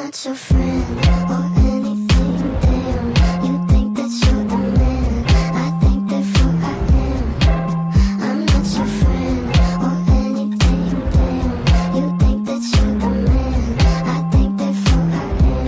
not your friend or anything, damn. You think that you're the man, I think therefore I am. I'm not your friend or anything, damn. You think that you're the man, I think therefore I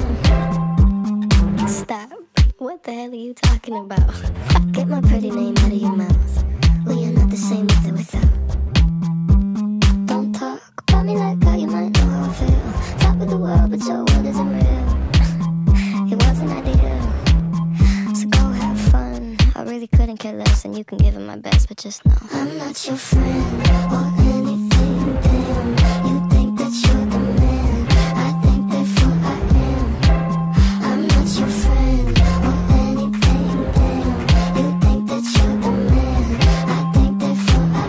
am. Stop. What the hell are you talking about? Get my pretty name out of your mouth. We are not the same with or without. Don't talk about me like how you might know how I feel. Top of the world, but your world isn't real. It wasn't ideal, so go have fun. I really couldn't care less, and you can give it my best, but just know I'm not your friend or anything, damn. You think that you're the man, I think therefore I am. I'm not your friend or anything, damn. You think that you're the man, I think therefore I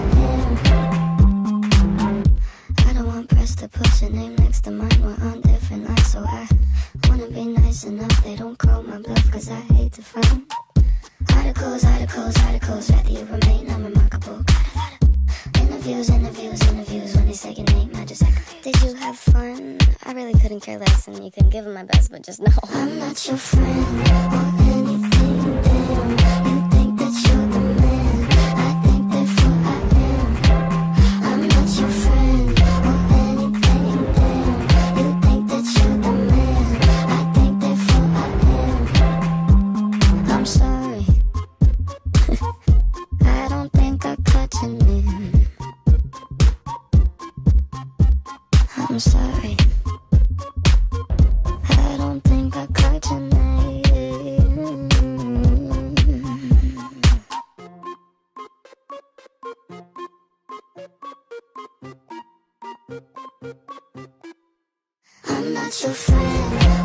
am. I don't want press to put your name next to mine. We're on different lines, so I wanna be nice enough. They don't call my bluff, cause I hate to find articles, articles, articles. Rather you remain unremarkable. Got a lot of interviews, interviews, interviews. When they say your name, I just act confused. Did you have fun? I really couldn't care less, and you can give it my best, but just know I'm not your friend or anything, damn. You think that you're the man, I think therefore I am. I'm not your friend or anything, damn. You think that you're the man, I think therefore I am. I'm sorry, I don't think I caught your name. I'm sorry, I don't think I caught your name. I'm not your friend